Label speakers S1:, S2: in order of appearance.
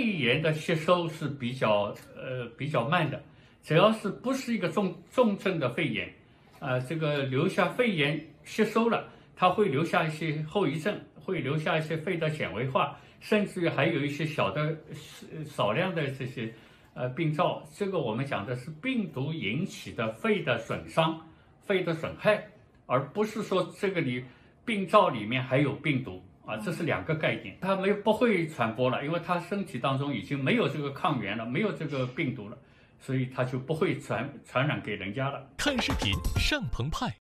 S1: 肺炎的吸收是比较慢的，只要是不是一个重症的肺炎，这个留下肺炎吸收了，它会留下一些后遗症，会留下一些肺的纤维化，甚至于还有一些少量的这些病灶。这个我们讲的是病毒引起的肺的损伤、肺的损害，而不是说这个病灶里面还有病毒。这是两个概念，它不会传播了，因为它身体当中已经没有这个抗原了，没有这个病毒了，所以它就不会传染给人家了。
S2: 看视频上澎湃。